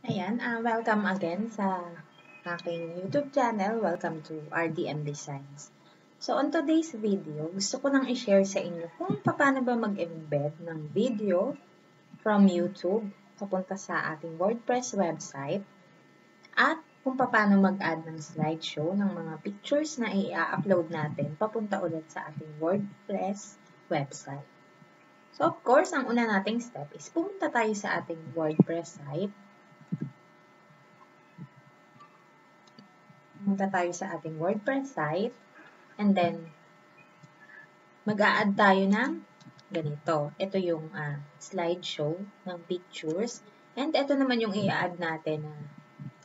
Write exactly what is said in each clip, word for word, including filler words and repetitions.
Ayan, ah, welcome again sa aking YouTube channel. Welcome to R D M Designs. So, on today's video, gusto ko nang i-share sa inyo kung paano ba mag-embed ng video from YouTube papunta sa ating WordPress website at kung paano mag-add ng slideshow ng mga pictures na i-upload natin papunta ulit sa ating WordPress website. So, of course, ang una nating step is pumunta tayo sa ating WordPress site. Pumunta tayo sa ating WordPress site and then mag-a-add tayo ng ganito. Ito yung uh, slideshow ng pictures and ito naman yung i-add natin na uh,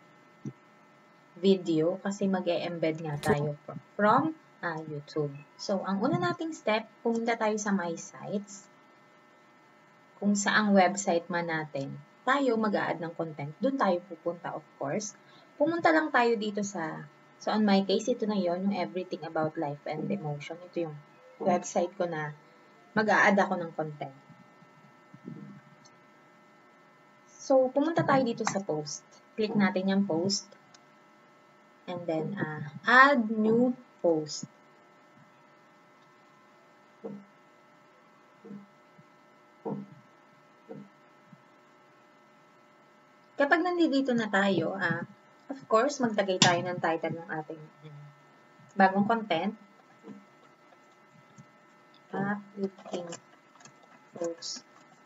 video kasi mag-e-embed nga tayo from uh, YouTube. So, ang una nating step, pumunta tayo sa My Sites. Kung saang website man natin, tayo mag-a-add ng content. Doon tayo pupunta, of course. Pumunta lang tayo dito sa, so on my case, ito na yon yung Everything About Life and Emotion. Ito yung website ko na mag-a-add ako ng content. So, pumunta tayo dito sa post. Click natin yung post. And then, uh, add new post. Kapag nandito na tayo, ah, of course, magtagay tayo ng title ng ating um, bagong content. Uplifting post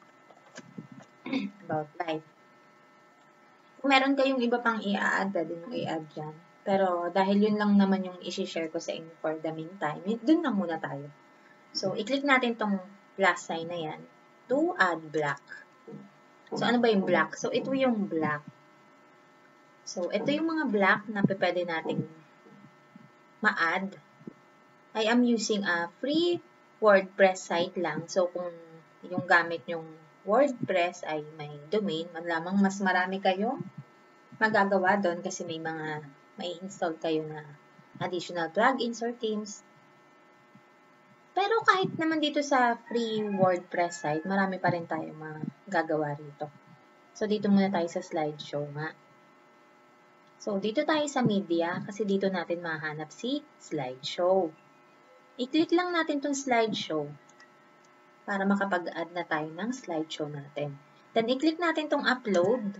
about life. Kung meron kayong iba pang i-add, pwede nyo i-add dyan. Pero dahil yun lang naman yung isi-share ko sa inyo for the meantime, dun lang muna tayo. So, i-click natin tong plus sign na yan to add black. So, ano ba yung black? So, ito yung black. So, ito yung mga black na pwede nating ma-add. I am using a free WordPress site lang. So, kung yung gamit yung WordPress ay may domain, man lamang mas marami kayong magagawa doon kasi may mga may install kayo na additional plugins or themes. Pero kahit naman dito sa free WordPress site, marami pa rin tayo magagawa rito. So, dito muna tayo sa slideshow nga. So, dito tayo sa media kasi dito natin mahanap si slideshow. I-click lang natin tong slideshow para makapag-add na tayo ng slideshow natin. Then, i-click natin tong upload.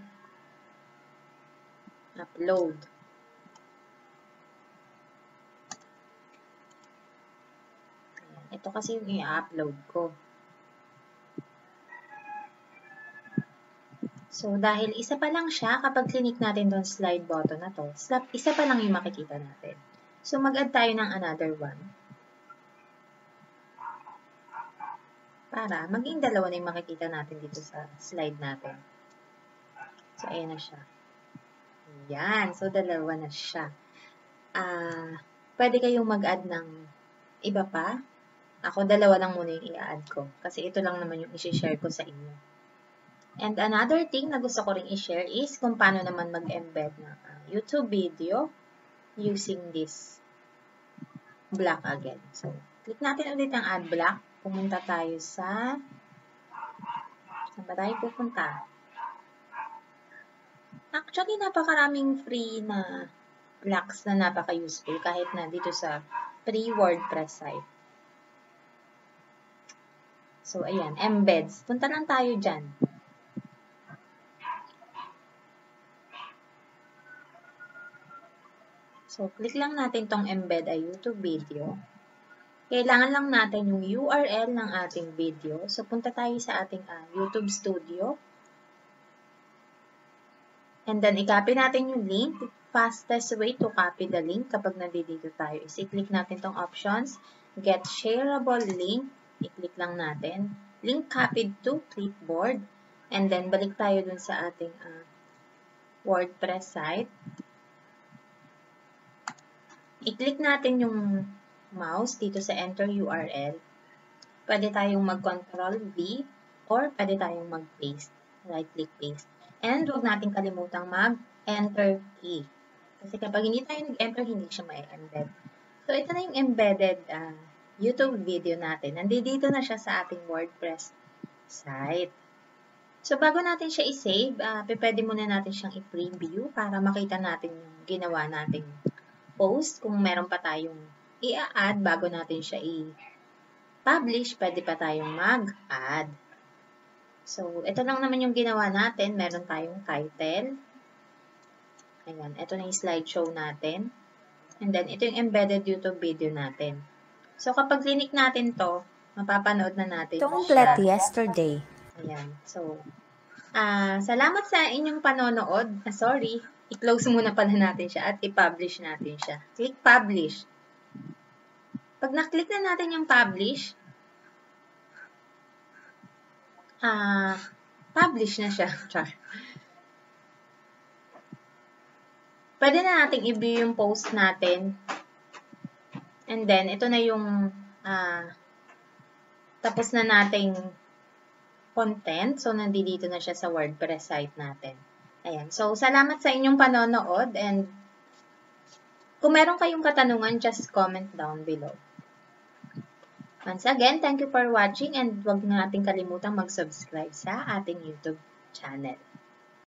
Upload. Ayan. Ito kasi yung i-upload ko. So, dahil isa pa lang siya, kapag click natin doon slide button na to, isa pa lang yung makikita natin. So, mag-add tayo ng another one. Para maging dalawa na yung makikita natin dito sa slide natin. So, ayan na siya. Ayan. So, dalawa na siya. Uh, pwede kayong mag-add ng iba pa. Ako, dalawa lang muna yung i-add ko. Kasi ito lang naman yung i-share ko sa inyo. And another thing na gusto ko rin i-share is kung paano naman mag-embed ng uh, YouTube video using this block again. So, click natin ulit ang add block. Pumunta tayo sa... Saan ba tayo pupunta? Actually, napakaraming free na blocks na napaka-useful kahit na dito sa free WordPress site. So, ayan, embeds. Punta lang tayo dyan. So, click lang natin tong embed a YouTube video. Kailangan lang natin yung U R L ng ating video. So, punta tayo sa ating uh, YouTube Studio. And then, i-copy natin yung link. Fastest way to copy the link kapag nandito tayo is i-click natin tong options. Get shareable link. I-click lang natin. Link copied to clipboard. And then, balik tayo dun sa ating uh, WordPress site. I-click natin yung mouse dito sa enter U R L. Pwede tayong mag-control V or pwede tayong mag-paste. Right-click paste. And huwag natin kalimutang mag-enter key. Kasi kapag hindi tayo nag-enter, hindi siya ma-embed. So, ito na yung embedded uh, YouTube video natin. Nandito na siya sa ating WordPress site. So, bago natin siya i-save, uh, pwede muna natin siyang i-preview para makita natin yung ginawa nating post. Kung meron pa tayong i-add bago natin siya i-publish, pwede pa tayong mag-add. So, ito lang naman yung ginawa natin. Meron tayong title. Ayan, ito na yung slideshow natin. And then, ito yung embedded YouTube video natin. So, kapag clinic natin to, mapapanood na natin Complete siya. yesterday. Ayan. So, ah, salamat sa inyong panonood. Ah, sorry. I-close muna pala natin siya at i-publish natin siya. Click publish. Pag na-click na natin yung publish, ah, publish na siya. Char. Pwede na natin i-view yung post natin. And then, ito na yung ah, tapos na nating content. So, nandito na siya sa WordPress site natin. Ayan. So, salamat sa inyong panonood. And kung meron kayong katanungan, just comment down below. Once again, thank you for watching and huwag nating kalimutang mag-subscribe sa ating YouTube channel.